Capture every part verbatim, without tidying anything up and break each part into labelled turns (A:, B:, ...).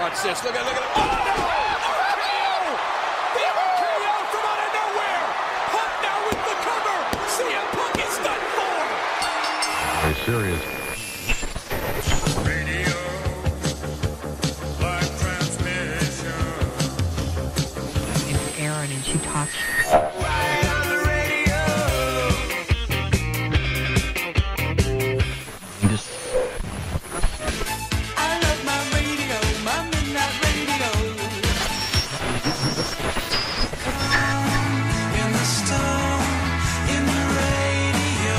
A: Watch this. Look at look at it. Oh, no! Oh, the K O from out of nowhere. Punk now with the cover. C M Punk is done for.
B: Very serious.
C: Radio, live transmission.
D: It's Aaron and she talks.
C: Right on the radio.
B: Just
C: I love my radio, my midnight radio. In the storm, in the radio.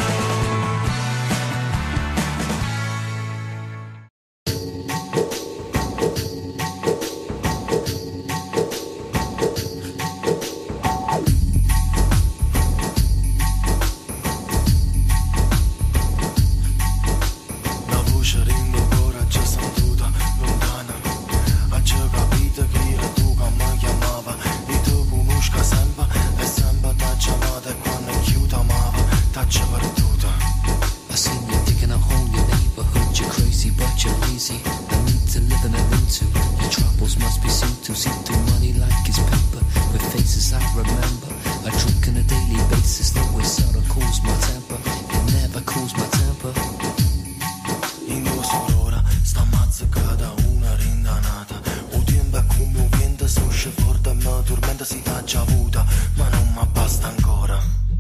E: La voce rinnovora già sentita lontana. Ha già capito che era tu che mi chiamava. E tu conosca sempre e sempre t'ha chiamata. E quando chiudo amava t'ha già perduta.
F: I seen you digging a hole in your neighborhood. You're crazy, but you're lazy. I need to live and I'm into. Your troubles must be seen to. See through money like it's paper. With faces I remember. I drink on a daily basis. Though it sort of cools my temper. It never cools my temper.
E: In due sorora sta mazzicata una rindanata. O tempo è come un vento, so usce forte e mi tormenta si fa già avuta. Ma non mi basta ancora.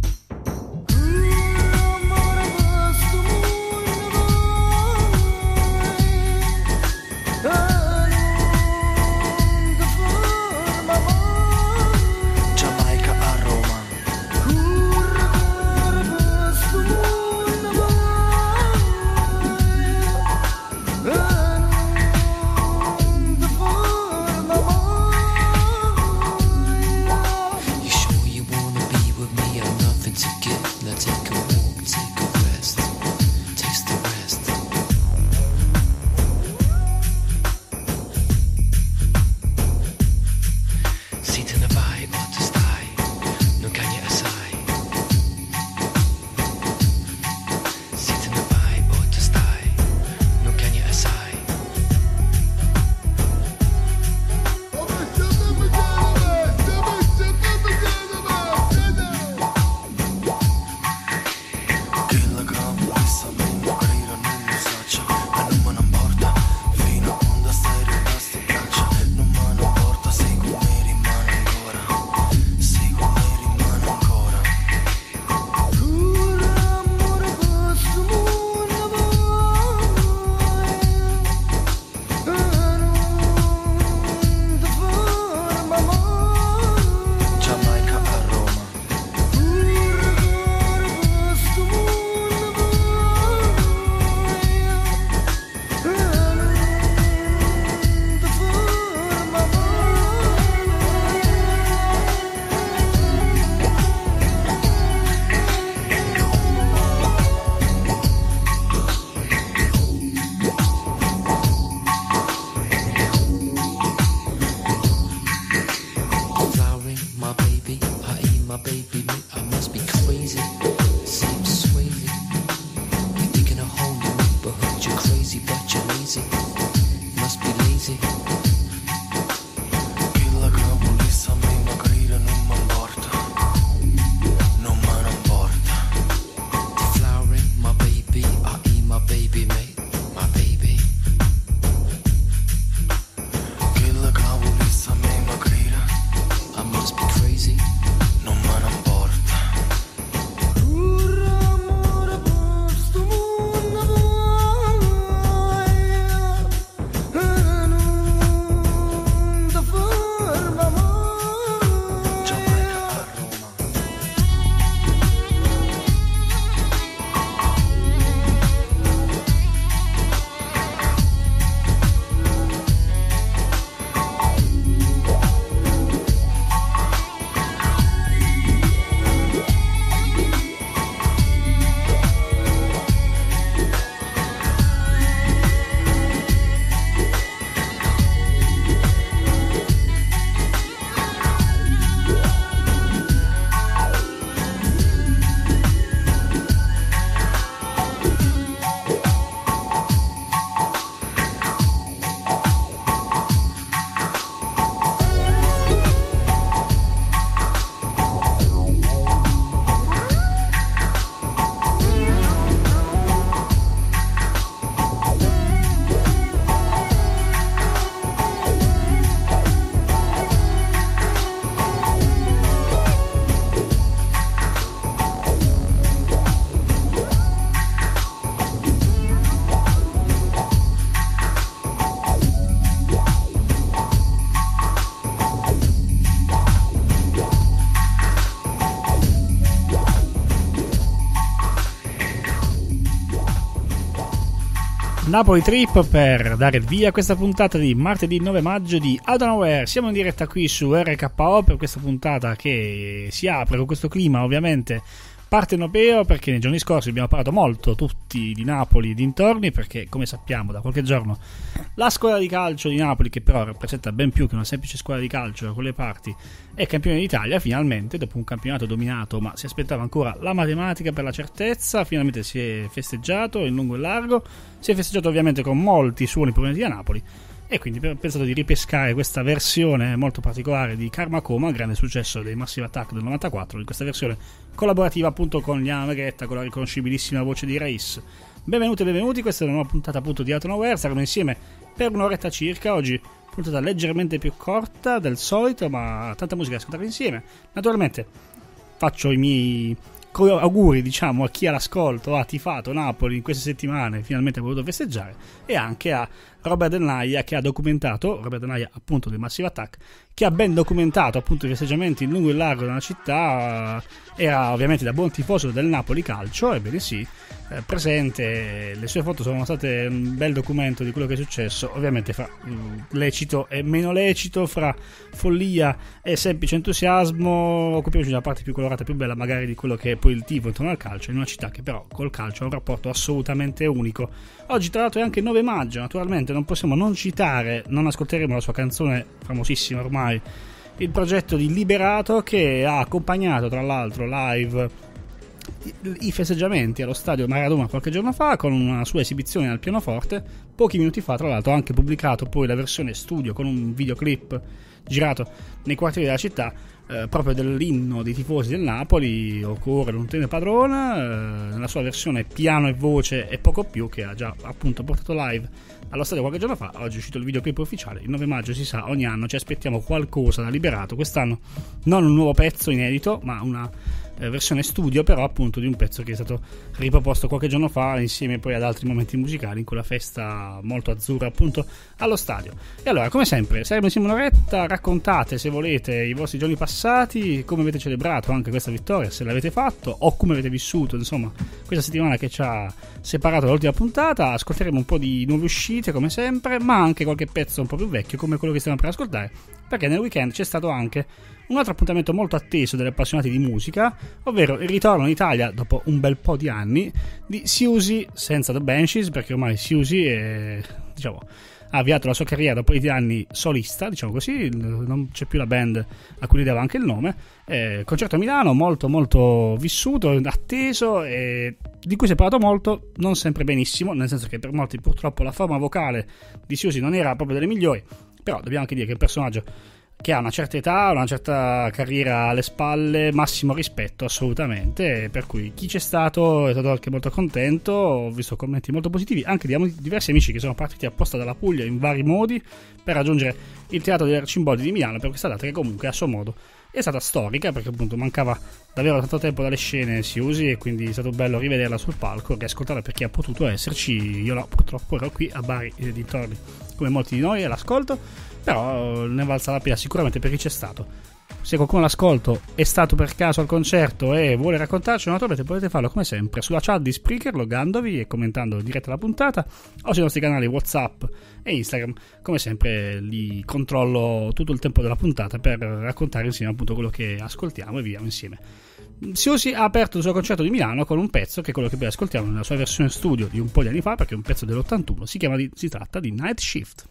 E: Giamaica a Roma.
F: You sure you wanna be with me? I'm nothing to give. Now take a walk, take a rest. Taste the rest. Si te ne vai o te stai, non cagli assai. Si te ne vai o te stai, non cagli assai.
E: Quella che volesse a me non credo non lo saccia. E non me ne importa fino a quando stai rimasti in braccia. Non me ne importa se con me rimane ancora. Se con me rimane ancora. Giamaica a Roma.
F: Flowering, my baby, I eat my baby meat. I must be crazy. Seems swayzy. You're digging a hole in your neighborhood. You're crazy, but you're lazy. Must be lazy.
E: Quella che volesse a me non credo non mi importa. Non me ne importa.
F: Flowering, my baby, I eat my baby meat. My baby.
E: Quella che volesse a me non credo
F: I must be crazy.
E: non me ne importa.
D: Napoli Trip per dare il via a questa puntata di martedì nove maggio di Out of Nowhere. Siamo in diretta qui su R K O per questa puntata che si apre con questo clima ovviamente partenopeo, perché nei giorni scorsi abbiamo parlato molto tutti di Napoli e dintorni, perché come sappiamo da qualche giorno la squadra di calcio di Napoli, che però rappresenta ben più che una semplice squadra di calcio da quelle parti, è campione d'Italia finalmente, dopo un campionato dominato, ma si aspettava ancora la matematica per la certezza. Finalmente si è festeggiato in lungo e largo, si è festeggiato ovviamente con molti suoni provenienti da Napoli, e quindi ho pensato di ripescare questa versione molto particolare di Karma Coma, grande successo dei Massive Attack del novantaquattro, in questa versione collaborativa appunto con Liana Meghetta, con la riconoscibilissima voce di Reis. Benvenuti e benvenuti, questa è una nuova puntata appunto di Out of Nowhere. Saremo insieme per un'oretta circa, oggi puntata leggermente più corta del solito, ma tanta musica da ascoltare insieme. Naturalmente faccio i miei auguri, diciamo, a chi ha l'ascolto, ha tifato Napoli in queste settimane, finalmente ha voluto festeggiare, e anche a Robert Del Naia, che ha documentato, Robert Del Naia appunto del Massive Attack, che ha ben documentato appunto i festeggiamenti in lungo e largo della città. Era ovviamente da buon tifoso del Napoli Calcio, ebbene sì, eh, presente, le sue foto sono state un bel documento di quello che è successo, ovviamente fra mh, lecito e meno lecito, fra follia e semplice entusiasmo. Occupiamoci della parte più colorata, più bella magari di quello che è poi il tifo intorno al calcio, in una città che però col calcio ha un rapporto assolutamente unico. Oggi tra l'altro è anche il nove maggio, naturalmente non possiamo non citare, non ascolteremo la sua canzone famosissima ormai, il progetto di Liberato, che ha accompagnato tra l'altro live i festeggiamenti allo stadio Maradona qualche giorno fa con una sua esibizione al pianoforte. Pochi minuti fa tra l'altro ha anche pubblicato poi la versione studio con un videoclip girato nei quartieri della città, eh, proprio dell'inno dei tifosi del Napoli, O Cuore non te ne padrona, eh, nella sua versione piano e voce e poco più, che ha già appunto portato live allo stadio qualche giorno fa. Oggi è uscito il videoclip ufficiale. Il nove maggio, si sa, ogni anno ci aspettiamo qualcosa da Liberato. Quest'anno non un nuovo pezzo inedito, ma una eh, versione studio, però appunto di un pezzo che è stato riproposto qualche giorno fa insieme poi ad altri momenti musicali in quella festa molto azzurra appunto allo stadio. E allora, come sempre, saremo insieme un'oretta. Raccontate, se volete, i vostri giorni passati, come avete celebrato anche questa vittoria, se l'avete fatto o come avete vissuto insomma questa settimana che ci ha separato dall'ultima puntata. Ascolteremo un po' di nuove uscite come sempre, ma anche qualche pezzo un po' più vecchio come quello che stiamo per ascoltare, perché nel weekend c'è stato anche un altro appuntamento molto atteso dagli appassionati di musica, ovvero il ritorno in Italia dopo un bel po' di anni di Siouxsie, senza The Banshees, perché ormai Siouxsie è, diciamo, ha avviato la sua carriera dopo di anni solista, diciamo così, non c'è più la band a cui gli dava anche il nome. Eh, concerto a Milano molto molto vissuto, atteso, e di cui si è parlato molto, non sempre benissimo, nel senso che per molti purtroppo la forma vocale di Siouxsie non era proprio delle migliori, però dobbiamo anche dire che è un personaggio che ha una certa età, una certa carriera alle spalle, massimo rispetto assolutamente, per cui chi c'è stato è stato anche molto contento. Ho visto commenti molto positivi anche di diversi amici che sono partiti apposta dalla Puglia in vari modi per raggiungere il Teatro degli Arcimbodi di Milano per questa data, che comunque a suo modo è stata storica, perché appunto mancava davvero tanto tempo dalle scene Siouxsie, e quindi è stato bello rivederla sul palco, riascoltarla per chi ha potuto esserci. Io no, purtroppo ero qui a Bari e dintorni come molti di noi all'ascolto, però ne valsa la pena sicuramente per chi c'è stato. Se qualcuno all'ascolto è stato per caso al concerto e vuole raccontarci, naturalmente potete farlo come sempre sulla chat di Spreaker, loggandovi e commentando in diretta la puntata, o sui nostri canali WhatsApp e Instagram. Come sempre li controllo tutto il tempo della puntata per raccontare insieme appunto quello che ascoltiamo e viviamo insieme. Siouxsie ha aperto il suo concerto di Milano con un pezzo che è quello che poi ascoltiamo nella sua versione studio di un po' di anni fa, perché è un pezzo dell'ottantuno, si chiama di, si tratta di Night Shift.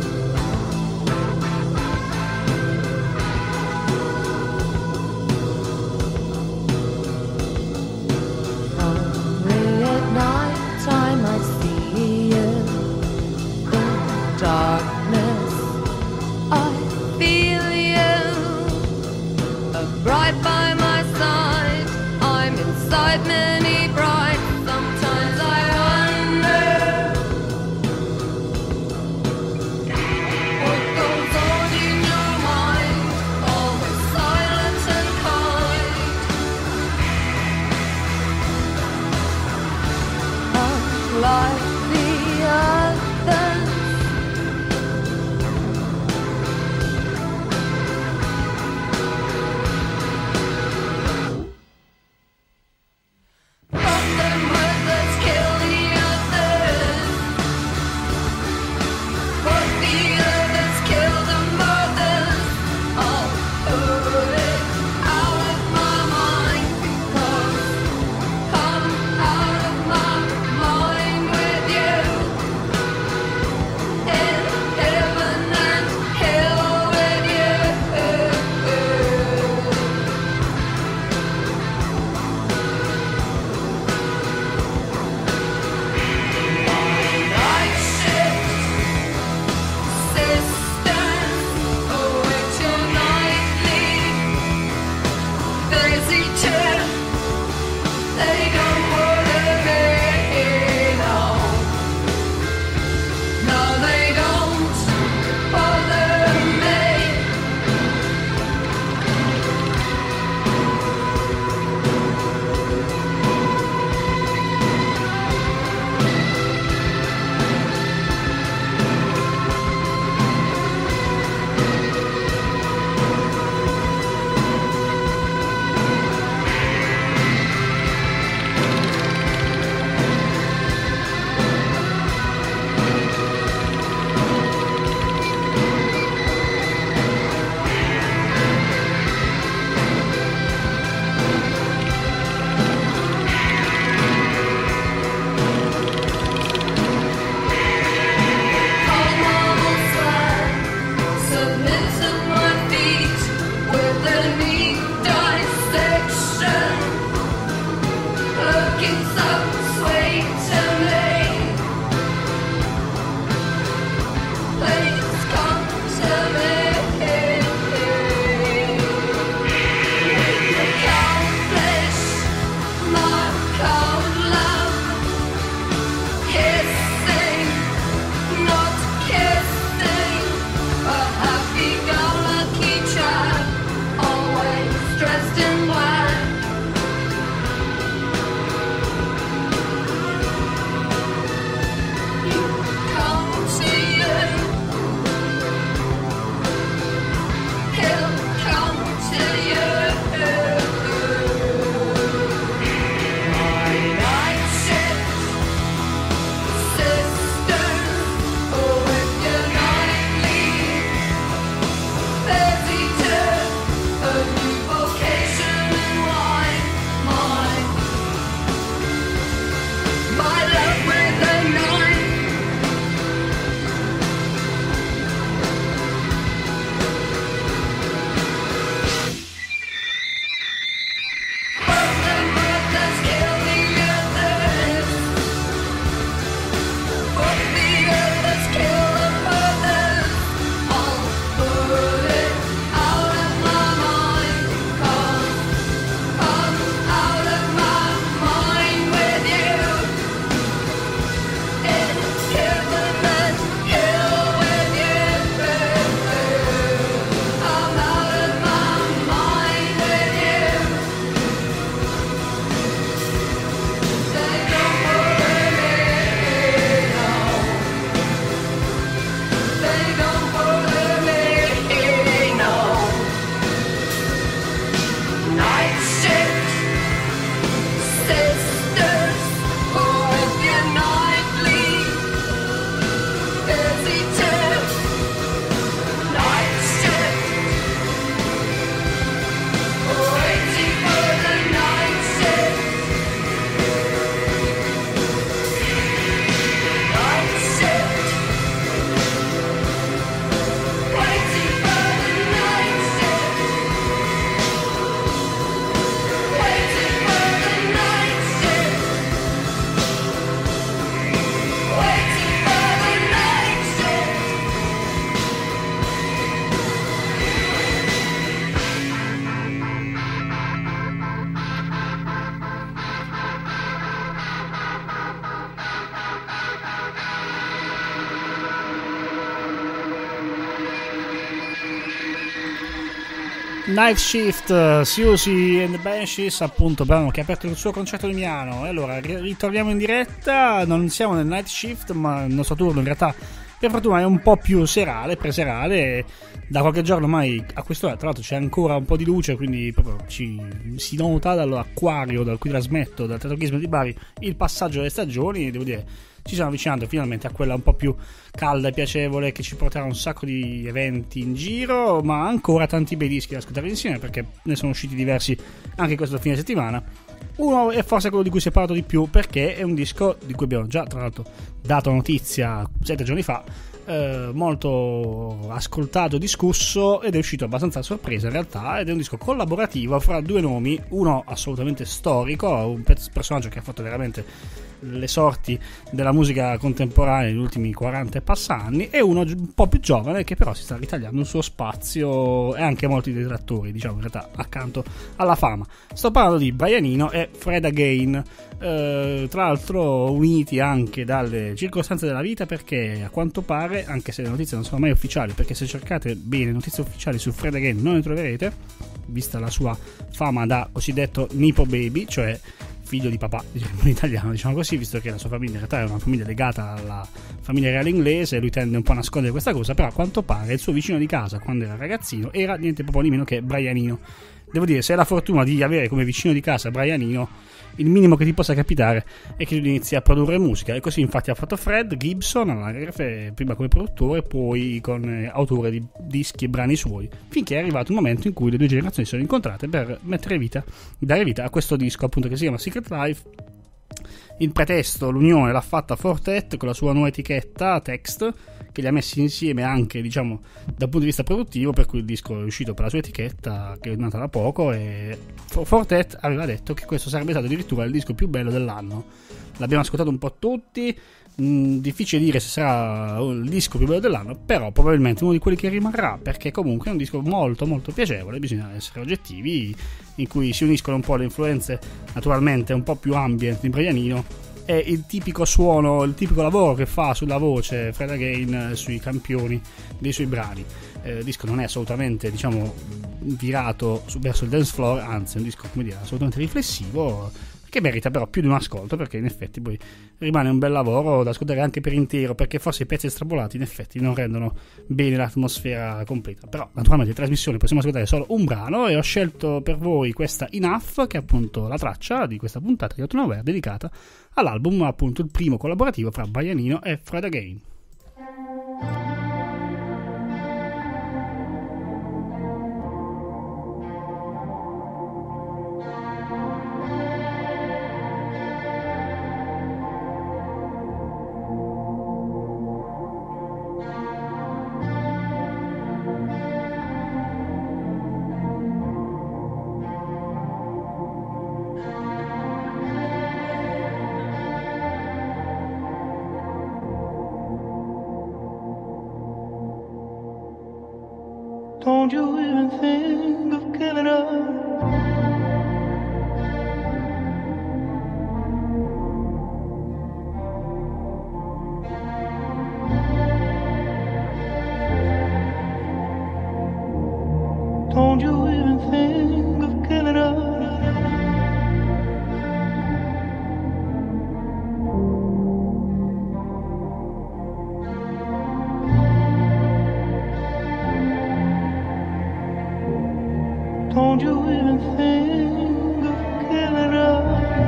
E: We'll be right back.
D: Night Shift, Siouxsie and the Banshees, appunto, brano che ha aperto il suo concerto di Milano. E allora ritorniamo in diretta, non siamo nel Night Shift, ma il nostro turno in realtà per fortuna è un po' più serale, preserale. Da qualche giorno ormai a quest'ora, tra l'altro, c'è ancora un po' di luce, quindi proprio ci, si nota dall'acquario da cui trasmetto, dal Teatro Ghismo di Bari, il passaggio delle stagioni. Devo dire, ci stiamo avvicinando finalmente a quella un po' più calda e piacevole, che ci porterà un sacco di eventi in giro, ma ancora tanti bei dischi da ascoltare insieme, perché ne sono usciti diversi anche questo fine settimana. Uno è forse quello di cui si è parlato di più, perché è un disco di cui abbiamo già, tra l'altro, dato notizia sette giorni fa, eh, molto ascoltato, discusso, ed è uscito abbastanza a sorpresa in realtà, ed è un disco collaborativo fra due nomi, uno assolutamente storico, un personaggio che ha fatto veramente le sorti della musica contemporanea negli ultimi quaranta e passa anni, e uno un po' più giovane che però si sta ritagliando un suo spazio, e anche molti detrattori, diciamo, in realtà, accanto alla fama. Sto parlando di Brian Eno e Fred Again, eh, tra l'altro uniti anche dalle circostanze della vita, perché a quanto pare, anche se le notizie non sono mai ufficiali, perché se cercate bene notizie ufficiali su Fred Again non le troverete, vista la sua fama da cosiddetto Nepo Baby, cioè figlio di papà, diciamo in italiano, diciamo così, visto che la sua famiglia in realtà è una famiglia legata alla famiglia reale inglese, lui tende un po' a nascondere questa cosa, però a quanto pare il suo vicino di casa quando era ragazzino era niente proprio di meno che Brian Eno. Devo dire, se hai la fortuna di avere come vicino di casa Brian Eno, il minimo che ti possa capitare è che tu inizi a produrre musica, e così infatti ha fatto Fred Gibson all'anagrafe, prima come produttore, poi con eh, autore di dischi e brani suoi, finché è arrivato il momento in cui le due generazioni si sono incontrate per mettere vita, dare vita a questo disco, appunto, che si chiama Secret Life. Il pretesto, l'unione l'ha fatta Fortet con la sua nuova etichetta Text, che li ha messi insieme anche, diciamo, dal punto di vista produttivo, per cui il disco è uscito per la sua etichetta, che è nata da poco, e Fortet aveva detto che questo sarebbe stato addirittura il disco più bello dell'anno. L'abbiamo ascoltato un po' tutti, mh, difficile dire se sarà il disco più bello dell'anno, però probabilmente uno di quelli che rimarrà, perché comunque è un disco molto molto piacevole, bisogna essere oggettivi, in cui si uniscono un po' le influenze naturalmente un po' più ambient di Brian Eno e il tipico suono, il tipico lavoro che fa sulla voce Fred Again sui campioni dei suoi brani. Eh, il disco non è assolutamente, diciamo, virato su, verso il dance floor, anzi è un disco, come dire, assolutamente riflessivo, che merita però più di un ascolto, perché in effetti poi rimane un bel lavoro da ascoltare anche per intero, perché forse i pezzi estrapolati in effetti non rendono bene l'atmosfera completa. Però naturalmente in trasmissione possiamo ascoltare solo un brano, e ho scelto per voi questa Enough, che è appunto la traccia di questa puntata di Autumn Aware dedicata all'album, appunto il primo collaborativo fra Brian Eno e Fred Again.
C: Don't you even think of giving up? Don't you even think of giving up? Don't you even think of giving up?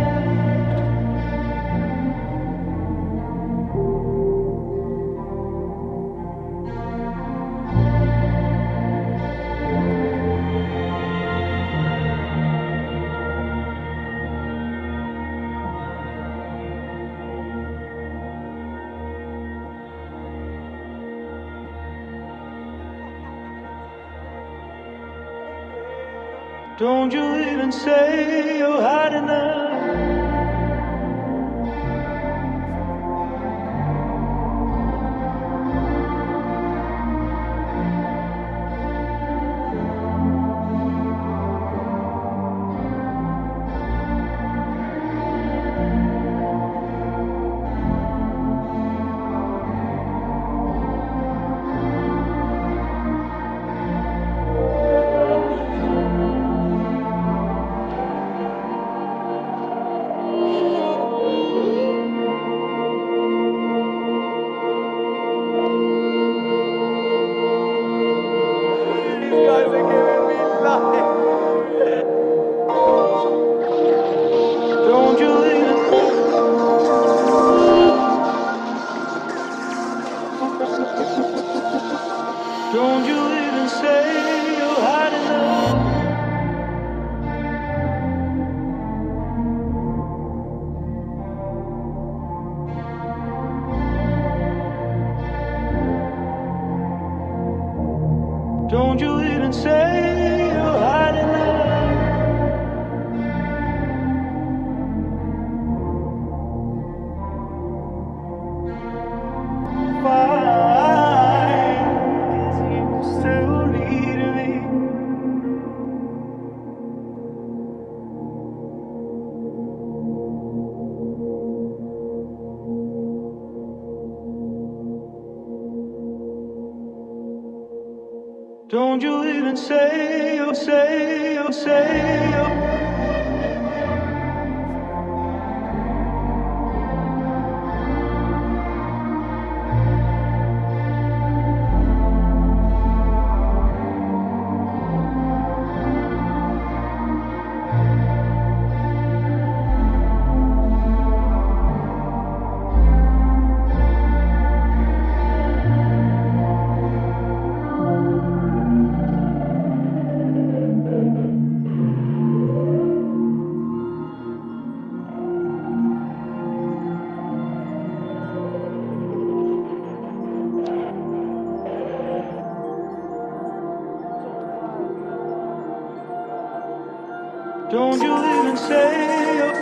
C: Don't you even say you're hard enough. Don't you even say, oh, say, oh, say, oh. Don't you even say, oh.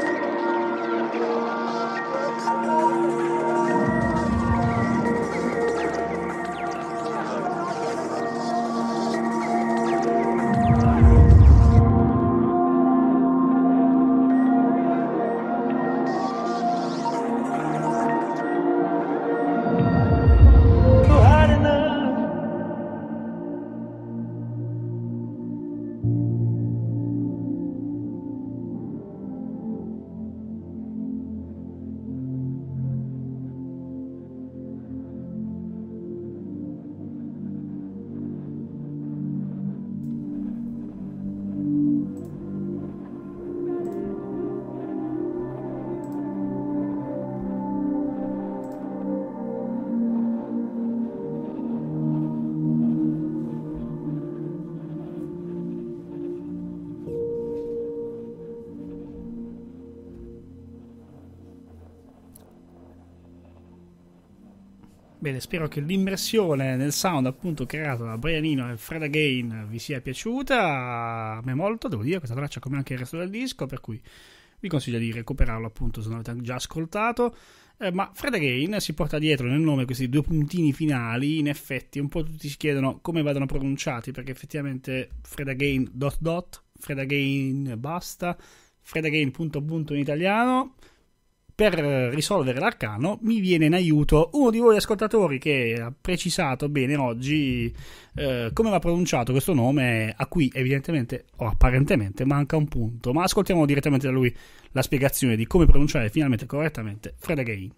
D: Bene, spero che l'immersione nel sound appunto creato da Brian Eno e Fred Again vi sia piaciuta. A me molto, devo dire, questa traccia come anche il resto del disco, per cui vi consiglio di recuperarlo appunto se non avete già ascoltato. Eh, ma Fred Again si porta dietro nel nome questi due puntini finali. In effetti un po' tutti si chiedono come vadano pronunciati, perché effettivamente Fred Again dot dot, Fred Again basta, Fred Again punto punto in italiano. Per risolvere l'arcano mi viene in aiuto uno di voi ascoltatori che ha precisato bene oggi eh, come va pronunciato questo nome, a cui evidentemente o apparentemente manca un punto, ma ascoltiamo direttamente da lui la spiegazione di come pronunciare finalmente correttamente Fred Again.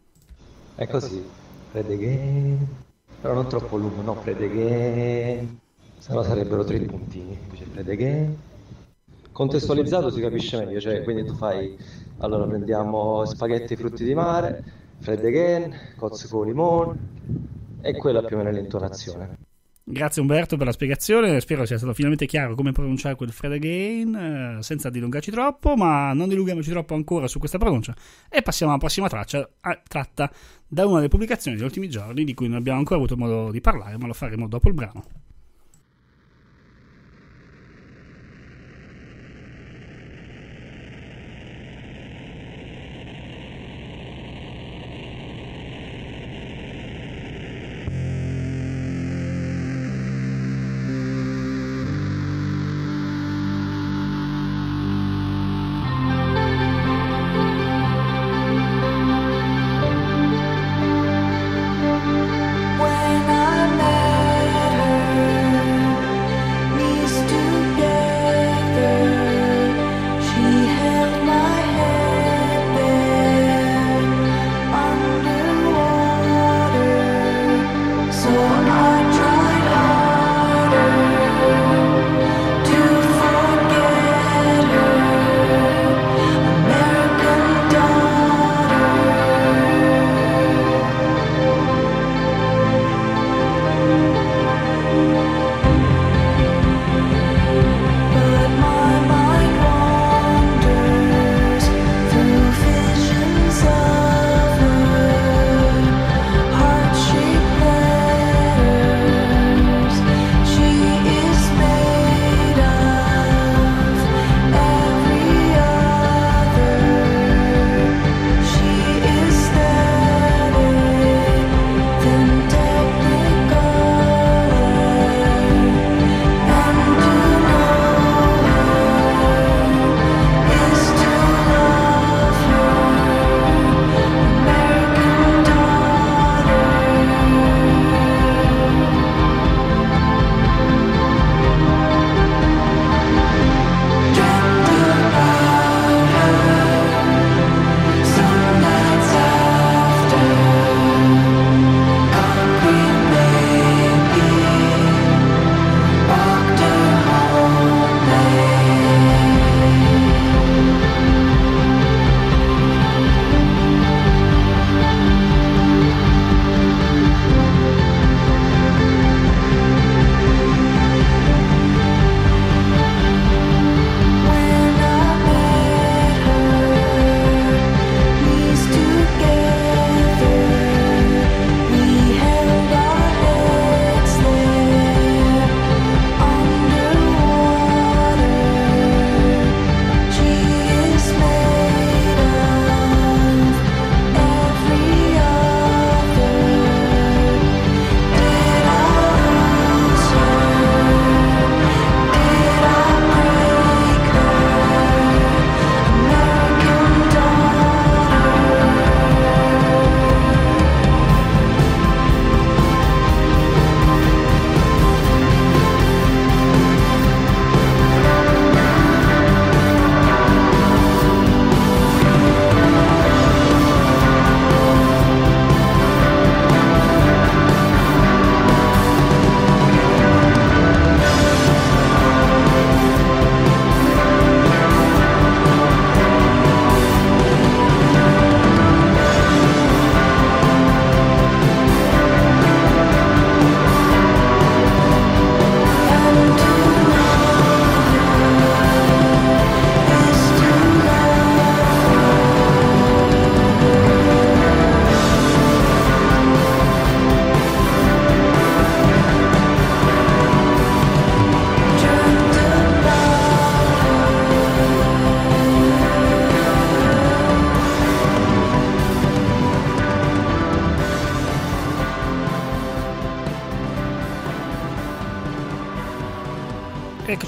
G: È così, Fred Again, però non troppo lungo, no, Fred Again, se no sarebbero tre puntini, invece Fred Again. Contestualizzato si capisce meglio, cioè quindi tu fai, allora prendiamo spaghetti frutti di mare, Fred Again, cozze con limone, e quella più o meno è l'intonazione.
D: Grazie Umberto per la spiegazione, spero sia stato finalmente chiaro come pronunciare quel Fred Again, eh, senza dilungarci troppo, ma non dilunghiamoci troppo ancora su questa pronuncia e passiamo alla prossima traccia, eh, tratta da una delle pubblicazioni degli ultimi giorni di cui non abbiamo ancora avuto modo di parlare, ma lo faremo dopo il brano.
H: When I met her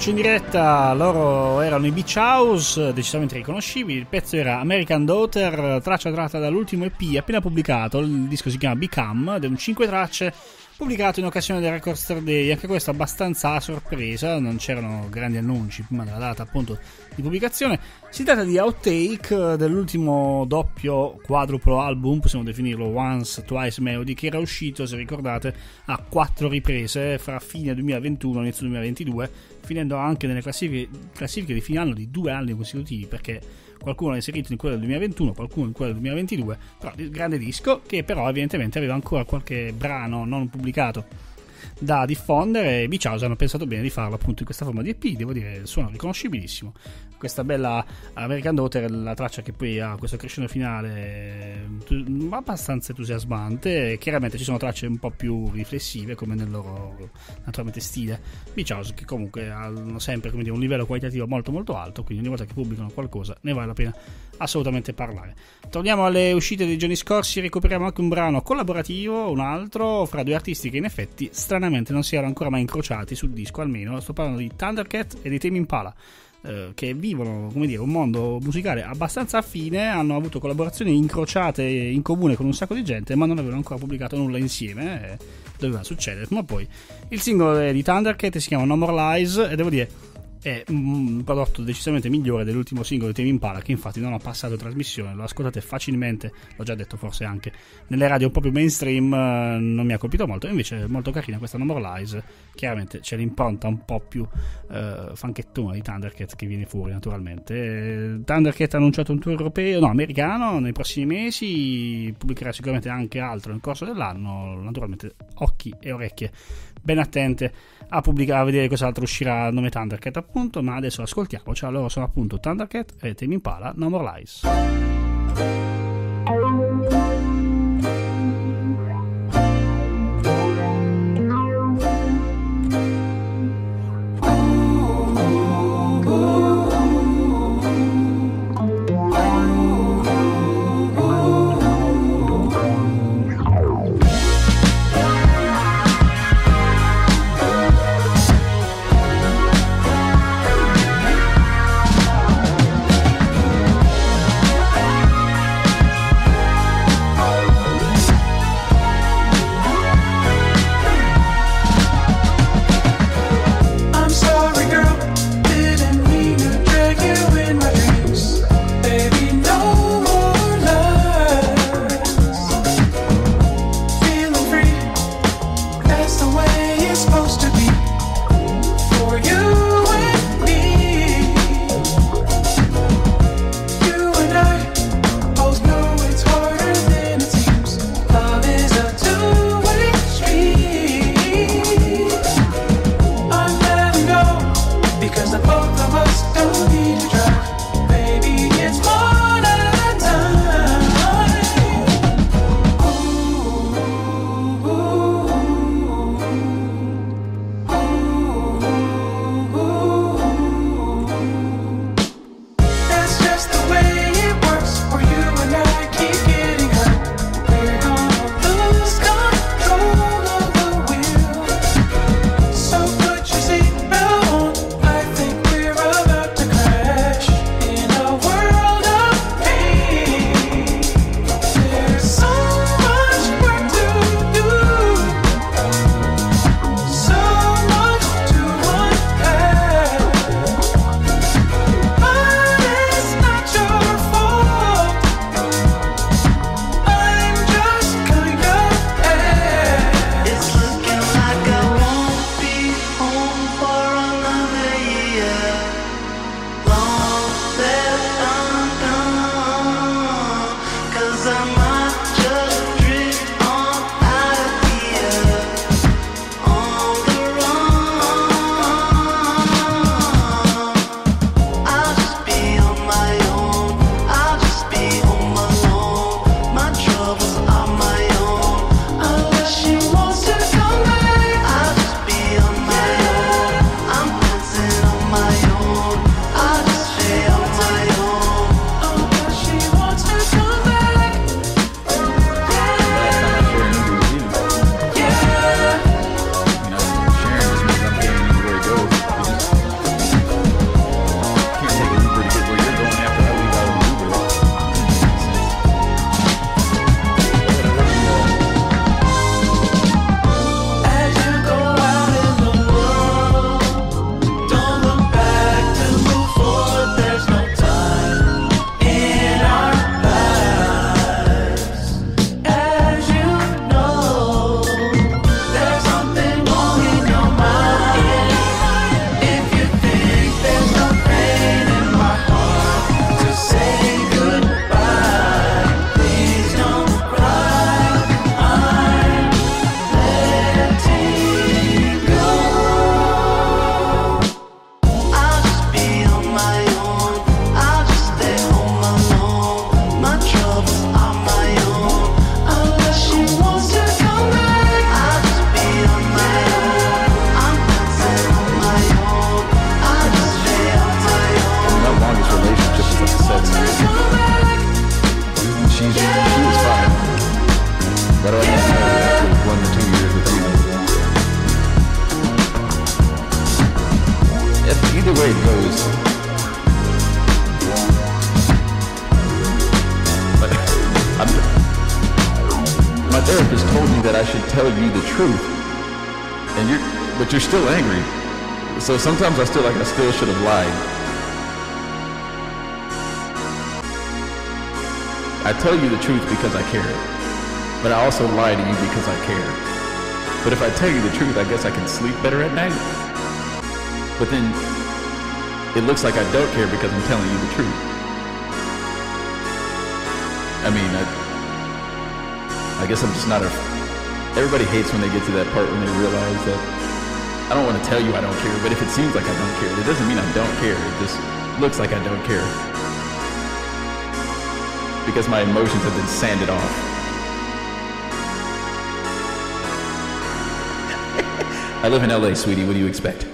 D: rieccoci in diretta. Loro erano i Beach House, decisamente riconoscibili. Il pezzo era American Daughter, traccia tratta dall'ultimo E P appena pubblicato. Il disco si chiama Become ed è un cinque tracce pubblicato in occasione del Record Store Day. Anche questo abbastanza a sorpresa, non c'erano grandi annunci prima della data appunto di pubblicazione. Si tratta di outtake dell'ultimo doppio quadruplo album, possiamo definirlo Once, Twice Melody, che era uscito, se ricordate, a quattro riprese fra fine duemilaventuno e inizio duemilaventidue, finendo anche nelle classifiche, classifiche di fine anno di due anni consecutivi, perché qualcuno l'ha inserito in quella del duemilaventuno, qualcuno in quella del duemilaventidue, però grande disco che però evidentemente aveva ancora qualche brano non pubblicato da diffondere, e Beach House hanno pensato bene di farlo appunto in questa forma di E P. Devo dire, il suono riconoscibilissimo, questa bella American Daughter, la traccia che poi ha questo crescendo finale abbastanza entusiasmante. Chiaramente ci sono tracce un po' più riflessive come nel loro naturalmente stile Beach House, che comunque hanno sempre, come dire, un livello qualitativo molto molto alto, quindi ogni volta che pubblicano qualcosa ne vale la pena assolutamente parlare. Torniamo alle uscite dei giorni scorsi, recuperiamo anche un brano collaborativo, un altro fra due artisti che in effetti stranamente non si erano ancora mai incrociati sul disco, almeno sto parlando di Thundercat e di Tame Impala, eh, che vivono, come dire, un mondo musicale abbastanza affine, hanno avuto collaborazioni incrociate in comune con un sacco di gente, ma non avevano ancora pubblicato nulla insieme. eh, doveva succedere, ma poi il singolo di Thundercat si chiama No More Lies e devo dire è un prodotto decisamente migliore dell'ultimo singolo di Tame Impala, che infatti non ha passato trasmissione, lo ascoltate facilmente, l'ho già detto forse anche nelle radio un po' più mainstream, non mi ha colpito molto, invece è molto carina questa No More Lies. Chiaramente c'è l'impronta un po' più eh, fanchettona di Thundercat che viene fuori naturalmente. Thundercat ha annunciato un tour europeo, no, americano nei prossimi mesi, pubblicherà sicuramente anche altro nel corso dell'anno, naturalmente occhi e orecchie ben attente a pubblicare, a vedere cos'altro uscirà a nome Thundercat appunto, ma adesso ascoltiamoci. Loro sono appunto Thundercat e Tame Impala, No More Lies.
H: Thank just. But I'm, my therapist told me that I should tell you the truth, and you're, but you're still angry. So sometimes I still like I still should have lied. I tell you the truth because I care, but I also lie to you because I care. But if I tell you the truth, I guess I can sleep better at night. But then it looks like I don't care because I'm telling you the truth. I mean, I, I guess I'm just not a... Everybody hates when they get to that part when they realize that I don't want to tell you I don't care, but if it seems like I don't care, it doesn't mean I don't care. It just looks like I don't care. Because my emotions have been sanded off. I live in L A, sweetie. What do you expect?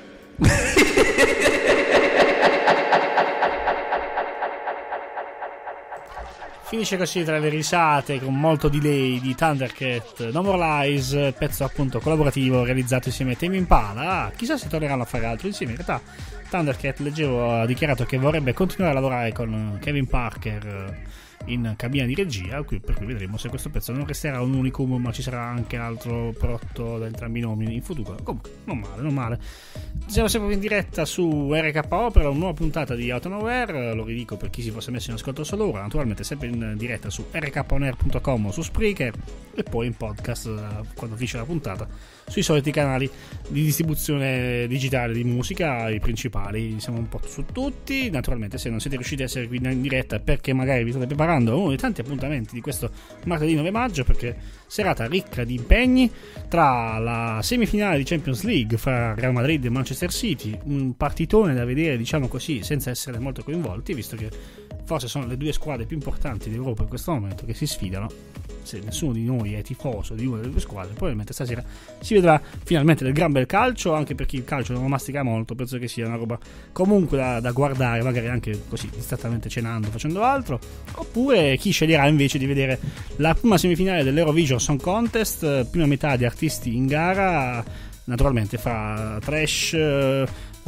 D: Finisce così tra le risate con molto delay di Thundercat No More Lies, pezzo appunto collaborativo realizzato insieme a Tame Impala. Ah, chissà se torneranno a fare altro insieme. In realtà Thundercat, leggevo, ha dichiarato che vorrebbe continuare a lavorare con Kevin Parker in cabina di regia, per cui vedremo se questo pezzo non resterà un unicum, ma ci sarà anche altro prodotto da entrambi i nomi in futuro. Comunque non male, non male. Siamo sempre in diretta su R K O per una nuova puntata di Out of Nowhere, lo ridico per chi si fosse messo in ascolto solo ora, naturalmente sempre in diretta su r k on air punto com o su Spreaker, e poi in podcast quando finisce la puntata sui soliti canali di distribuzione digitale di musica, i principali, siamo un po' su tutti. Naturalmente se non siete riusciti a essere qui in diretta perché magari vi state preparando uno dei tanti appuntamenti di questo martedì nove maggio, perché serata ricca di impegni tra la semifinale di Champions League fra Real Madrid e Manchester City, un partitone da vedere, diciamo così, senza essere molto coinvolti, visto che forse sono le due squadre più importanti d'Europa in questo momento che si sfidano. Se nessuno di noi è tifoso di una delle due squadre, probabilmente stasera si vedrà finalmente del gran bel calcio, anche per chi il calcio non lo mastica molto. Penso che sia una roba comunque da, da guardare, magari anche così distrattamente cenando, facendo altro, oppure chi sceglierà invece di vedere la prima semifinale dell'Eurovision Song Contest, prima metà di artisti in gara, naturalmente fra trash, eh,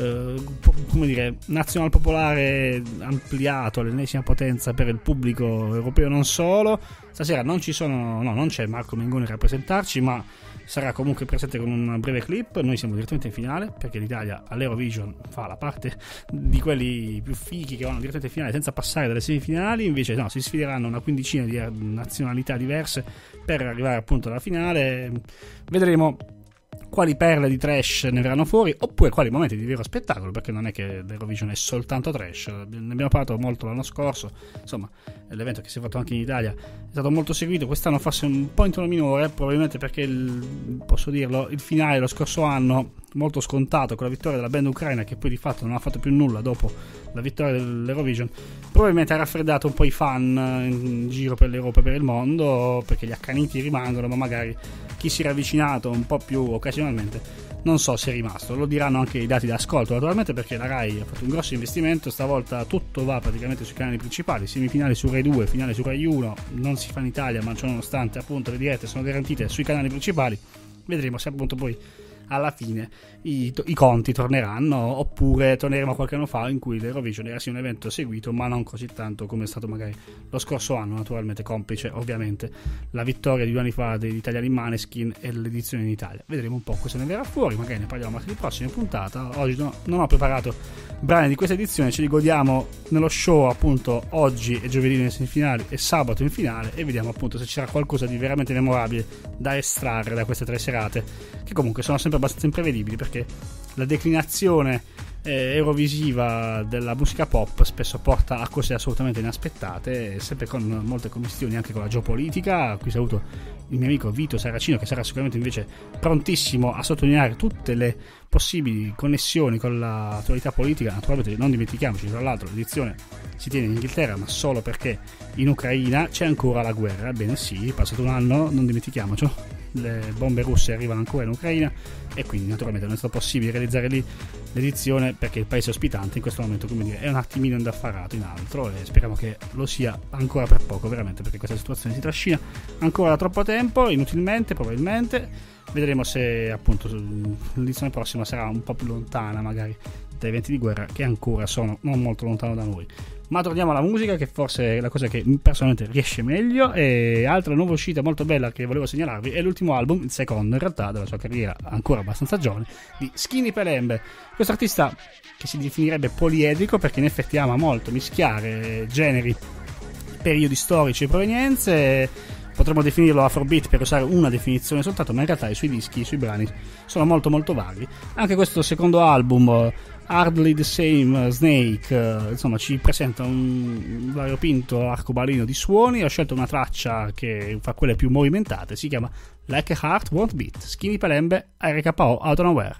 D: come dire, nazional popolare ampliato all'ennesima potenza per il pubblico europeo, non solo. Stasera non ci sono, no, non c'è Marco Mengoni a rappresentarci, ma sarà comunque presente con un breve clip. Noi siamo direttamente in finale, perché l'Italia all'Eurovision fa la parte di quelli più fighi che vanno direttamente in finale senza passare dalle semifinali. Invece no, si sfideranno una quindicina di nazionalità diverse per arrivare appunto alla finale. Vedremo quali perle di trash ne verranno fuori, oppure quali momenti di vero spettacolo, perché non è che l'Eurovision è soltanto trash. Ne abbiamo parlato molto l'anno scorso, insomma l'evento che si è fatto anche in Italia è stato molto seguito. Quest'anno forse un po' in tono minore, probabilmente perché il, posso dirlo, il finale lo scorso anno molto scontato con la vittoria della band ucraina, che poi di fatto non ha fatto più nulla dopo la vittoria dell'Eurovision, probabilmente ha raffreddato un po' i fan in giro per l'Europa e per il mondo, perché gli accaniti rimangono, ma magari chi si era avvicinato un po' più occasionalmente non so se è rimasto. Lo diranno anche i dati d'ascolto, naturalmente, perché la Rai ha fatto un grosso investimento, stavolta tutto va praticamente sui canali principali, semifinali su Rai due, finale su Rai uno, non si fa in Italia, ma ciononostante appunto le dirette sono garantite sui canali principali. Vedremo se appunto poi alla fine i, i conti torneranno, oppure torneremo a qualche anno fa in cui l'Eurovision era sì un evento seguito, ma non così tanto come è stato magari lo scorso anno, naturalmente complice ovviamente la vittoria di due anni fa degli italiani Maneskin e l'edizione in Italia. Vedremo un po' cosa ne verrà fuori, magari ne parliamo anche di prossime puntate. Oggi no, non ho preparato brani di questa edizione, ce li godiamo nello show appunto oggi e giovedì nelle semifinali e sabato in finale, e vediamo appunto se ci sarà qualcosa di veramente memorabile da estrarre da queste tre serate, che comunque sono sempre abbastanza imprevedibili, perché la declinazione eh, eurovisiva della musica pop spesso porta a cose assolutamente inaspettate, sempre con molte commistioni anche con la geopolitica. Qui saluto il mio amico Vito Saracino, che sarà sicuramente invece prontissimo a sottolineare tutte le possibili connessioni con l'attualità politica. Naturalmente non dimentichiamoci, tra l'altro l'edizione si tiene in Inghilterra, ma solo perché in Ucraina c'è ancora la guerra. Ebbene sì, è passato un anno, non dimentichiamocelo, le bombe russe arrivano ancora in Ucraina, e quindi naturalmente non è stato possibile realizzare lì l'edizione, perché il paese ospitante in questo momento, come dire, è un attimino indaffarato in altro, e speriamo che lo sia ancora per poco, veramente, perché questa situazione si trascina ancora da troppo tempo, inutilmente probabilmente. Vedremo se appunto l'edizione prossima sarà un po' più lontana magari dai venti di guerra che ancora sono non molto lontano da noi. Ma torniamo alla musica, che forse è la cosa che personalmente riesce meglio. E altra nuova uscita molto bella che volevo segnalarvi è l'ultimo album, il secondo in realtà della sua carriera ancora abbastanza giovane, di Skinny Pelembe. Questo artista che si definirebbe poliedrico, perché in effetti ama molto mischiare generi, periodi storici e provenienze. Potremmo definirlo afrobeat per usare una definizione soltanto, ma in realtà i suoi dischi, i suoi brani sono molto molto vari. Anche questo secondo album, Hardly the Same Snake, insomma ci presenta un variopinto arcobaleno di suoni. Ho scelto una traccia che fa quelle più movimentate, si chiama Like a Heart Won't Beat. Skinny Pelembe, R K O, Out of Nowhere.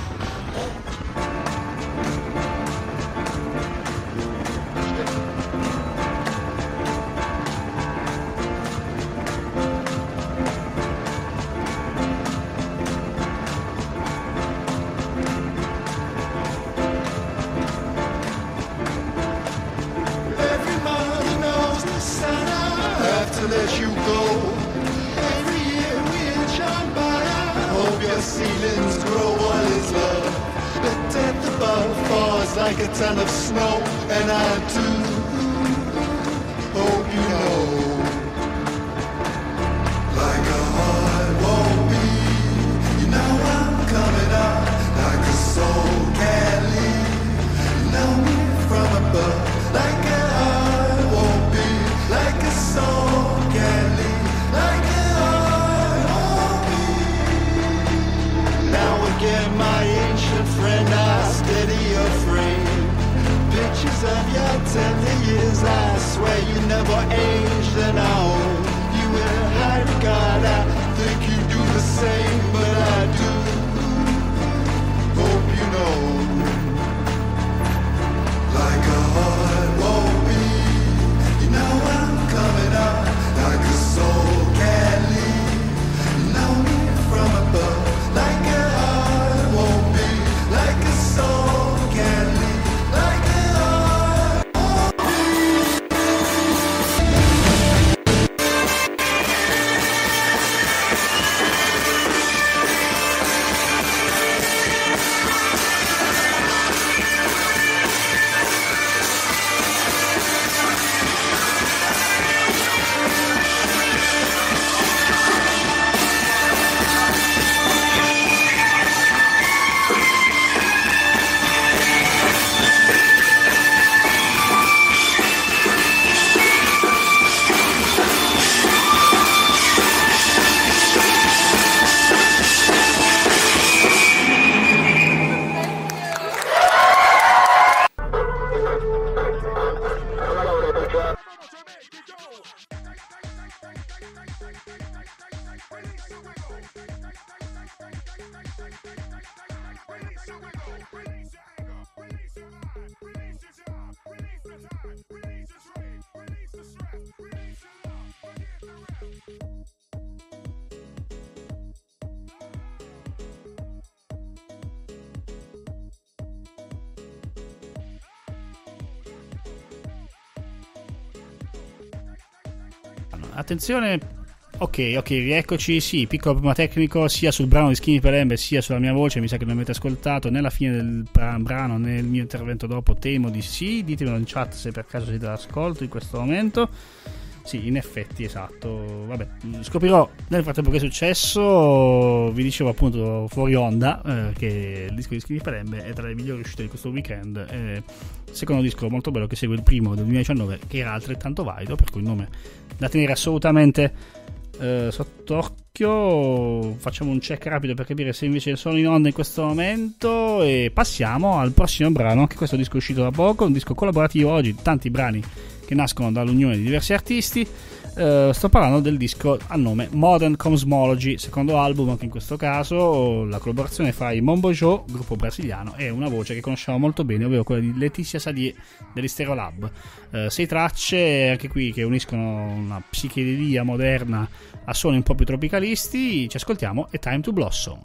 I: Like a ton of snow, and I do hope you know. Like a heart won't beat, you know I'm coming up. Like a soul can't leave, you know me from above. Like a heart won't beat, like a soul can't leave. Like a heart won't beat. Now again, my ancient friend, I steady your frame. Pictures of your tender years, I swear you never aged. And I hold you in high regard. I think you do the same, but I do hope you know. Like a heart won't beat, you know I'm coming up. Like a soul can't leave, you know me from above. Like a heart won't beat, like a soul can't leave.
D: Attenzione, ok, ok, rieccoci. Sì, piccolo problema tecnico sia sul brano di Skinny Pelembe sia sulla mia voce. Mi sa che non avete ascoltato né la fine del brano né il mio intervento dopo. Temo di sì. Ditemelo in chat se per caso siete all'ascolto in questo momento. Sì, in effetti, esatto. Vabbè, scoprirò nel frattempo che è successo. Vi dicevo appunto fuori onda eh, che il disco di Skinny Pelembe è tra le migliori uscite di questo weekend. Eh, secondo disco molto bello che segue il primo del duemiladiciannove, che era altrettanto valido, per cui il nome da tenere assolutamente eh, sott'occhio. Facciamo un check rapido per capire se invece sono in onda in questo momento e passiamo al prossimo brano. Anche questo disco è uscito da poco, un disco collaborativo. Oggi tanti brani che nascono dall'unione di diversi artisti. Uh, sto parlando del disco a nome Modern Cosmology, secondo album anche in questo caso, la collaborazione fra i Mombo Joe, gruppo brasiliano, e una voce che conosciamo molto bene, ovvero quella di Laetitia Sadier degli Stereolab. Uh, sei tracce anche qui che uniscono una psichedelia moderna a suoni un po' più tropicalisti. Ci ascoltiamo A Time to Blossom.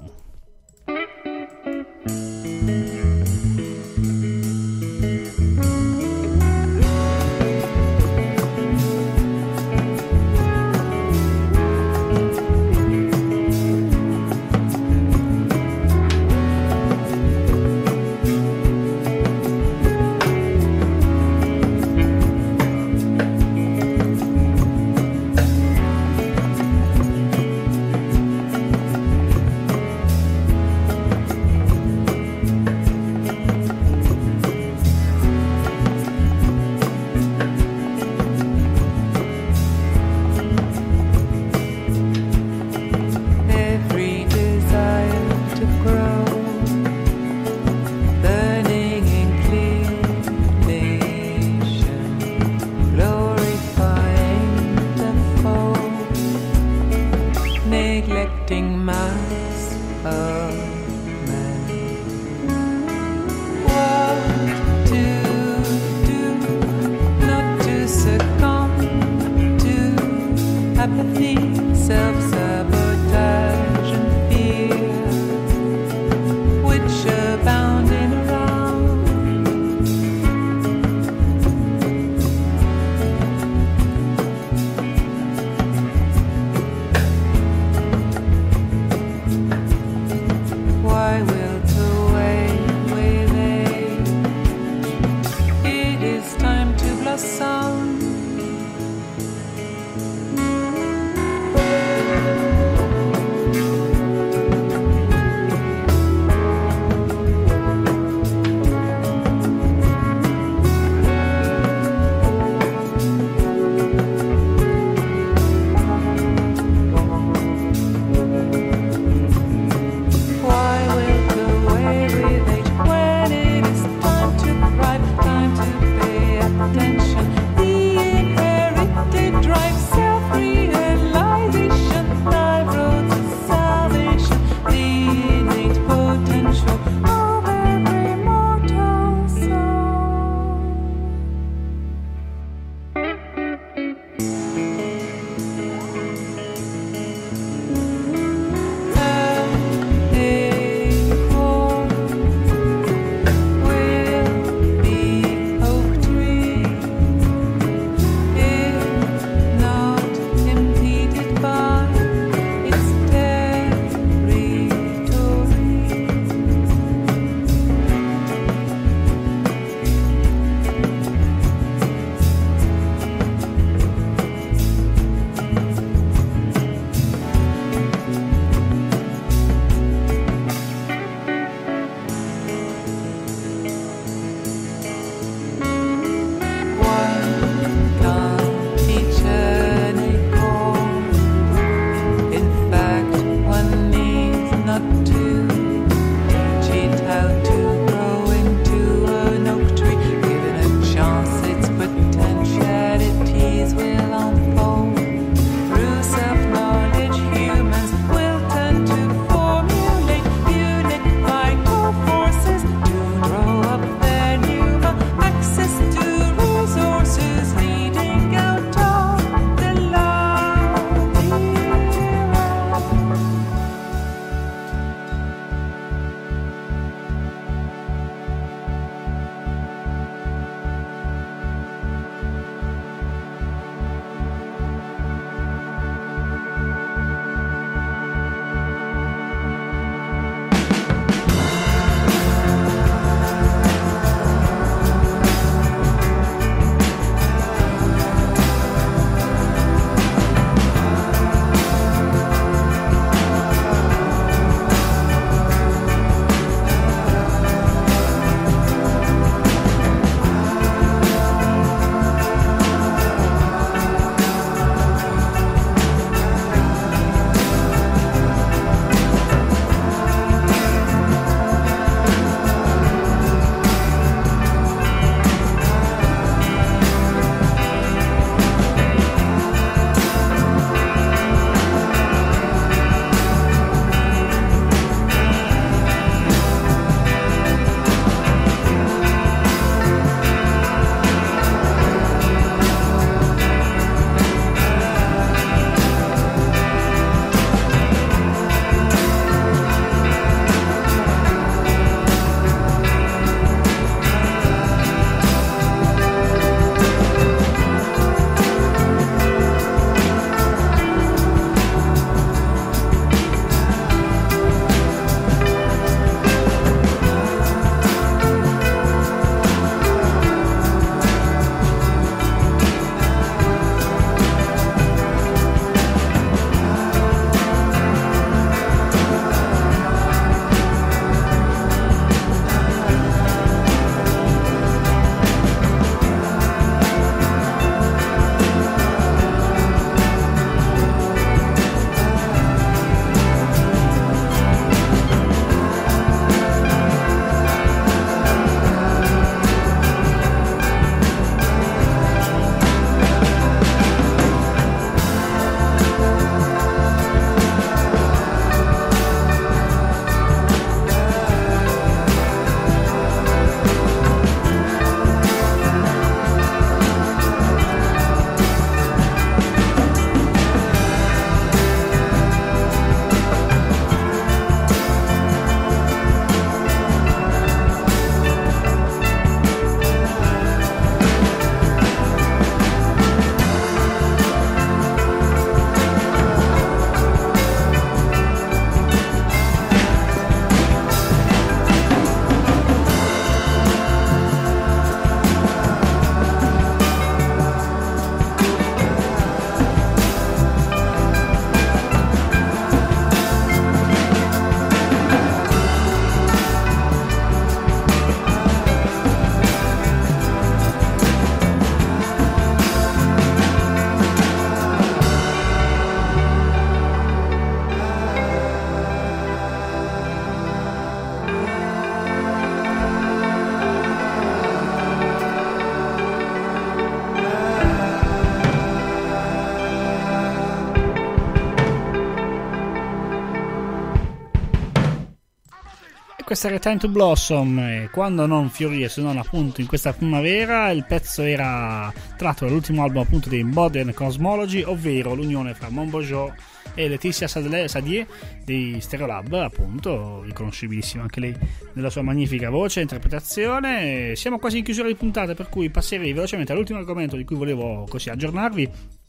D: questa era Time to Blossom, e quando non fiorire se non appunto in questa primavera. Il pezzo era tratto dall'ultimo album appunto dei Modern Cosmology, ovvero l'unione fra Mon Bojo e Laetitia Sadier di Stereolab, appunto, riconoscibilissima anche lei nella sua magnifica voce e interpretazione. Siamo quasi in chiusura di puntata, per cui passerei velocemente all'ultimo argomento di cui volevo così aggiornarvi.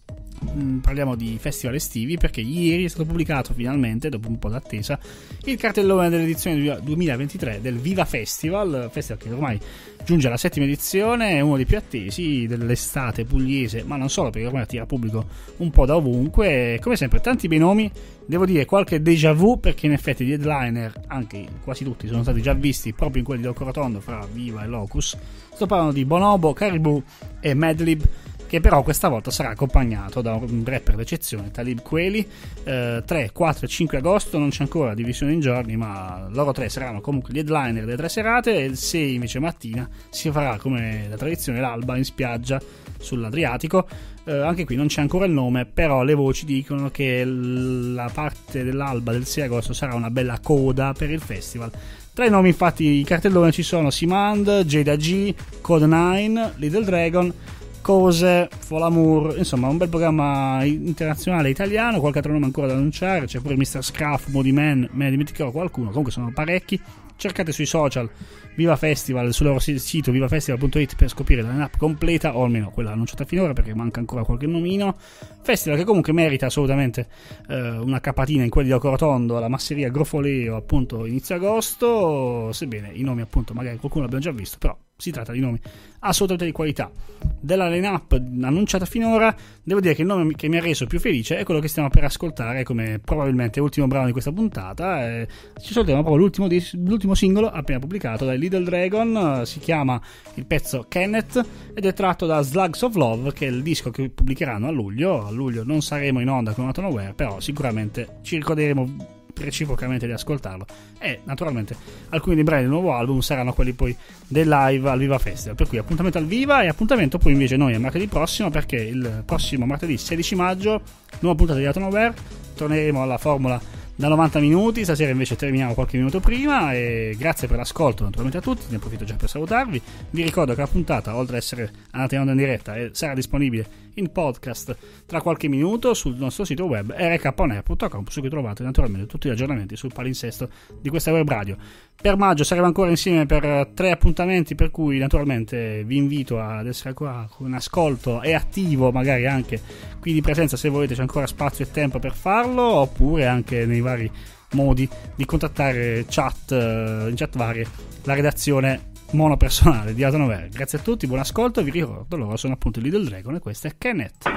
D: Parliamo di festival estivi, perché ieri è stato pubblicato finalmente, dopo un po' d'attesa, il cartellone dell'edizione duemilaventitré del Viva Festival, festival che ormai giunge alla settima edizione, è uno dei più attesi dell'estate pugliese, ma non solo, perché ormai attira pubblico un po' da ovunque. Come sempre tanti bei nomi, devo dire qualche déjà vu, perché in effetti gli headliner, anche quasi tutti, sono stati già visti proprio in quelli del Corotondo fra Viva e Locus. Sto parlando di Bonobo, Caribou e Madlib, che però questa volta sarà accompagnato da un rapper d'eccezione, Talib Kweli. eh, tre, quattro e cinque agosto, non c'è ancora divisione in giorni, ma loro tre saranno comunque gli headliner delle tre serate, e il sei invece mattina si farà, come la tradizione, l'alba in spiaggia sull'Adriatico. Eh, anche qui non c'è ancora il nome, però le voci dicono che la parte dell'alba del sei agosto sarà una bella coda per il festival. Tra i nomi infatti in cartellone ci sono Simand, Jada G, Code nine, Little Dragon, Cose, Folamour, insomma un bel programma internazionale italiano. Qualche altro nome ancora da annunciare, c'è pure mister Scruff, Moody Man, me ne dimenticherò qualcuno, comunque sono parecchi. Cercate sui social Viva Festival, sul loro sito viva festival punto it per scoprire la line-up completa, o almeno quella annunciata finora, perché manca ancora qualche nomino. Festival che comunque merita assolutamente eh, una capatina in quelli di Corotondo, alla masseria Grofoleo, appunto inizio agosto, sebbene i nomi appunto magari qualcuno l'abbiamo già visto, però si tratta di nomi assolutamente di qualità. Della line-up annunciata finora, devo dire che il nome che mi ha reso più felice è quello che stiamo per ascoltare come probabilmente ultimo brano di questa puntata. Eh, ci soltiamo proprio l'ultimo, di, l'ultimo singolo appena pubblicato dai Little Dragon, eh, si chiama il pezzo Kenneth ed è tratto da Slugs of Love, che è il disco che pubblicheranno a luglio. A luglio non saremo in onda con Out of Nowhere, però sicuramente ci ricorderemo reciprocamente di ascoltarlo, e naturalmente alcuni dei brani del nuovo album saranno quelli poi del live al Viva Festival, per cui appuntamento al Viva, e appuntamento poi invece noi a martedì prossimo, perché il prossimo martedì sedici maggio nuova puntata di Out of Nowhere, torneremo alla formula da novanta minuti. Stasera invece terminiamo qualche minuto prima, e grazie per l'ascolto naturalmente a tutti. Ne approfitto già per salutarvi. Vi ricordo che la puntata, oltre ad essere andata in onda in diretta, sarà disponibile in podcast tra qualche minuto sul nostro sito web r k on air punto com, su cui trovate naturalmente tutti gli aggiornamenti sul palinsesto di questa web radio. Per maggio saremo ancora insieme per tre appuntamenti, per cui naturalmente vi invito ad essere qua con un ascolto e attivo, magari anche qui di presenza se volete, c'è ancora spazio e tempo per farlo, oppure anche nei vari modi di contattare chat, in chat varie, la redazione monopersonale di Out of Nowhere. Grazie a tutti, buon ascolto, vi ricordo loro sono appunto il Little Dragon e questo è Kenneth.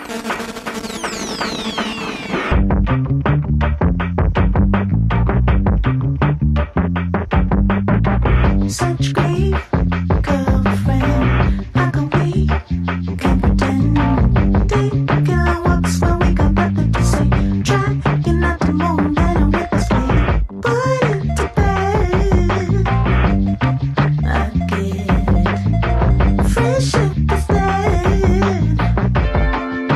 J: Such grief, girlfriend. How can we can pretend? Taking our walks when we got nothing to say. Trying not to moan, let it with us lay. Put it to bed. I get it. Friendship is dead.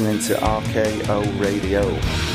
K: listening to R K O Radio.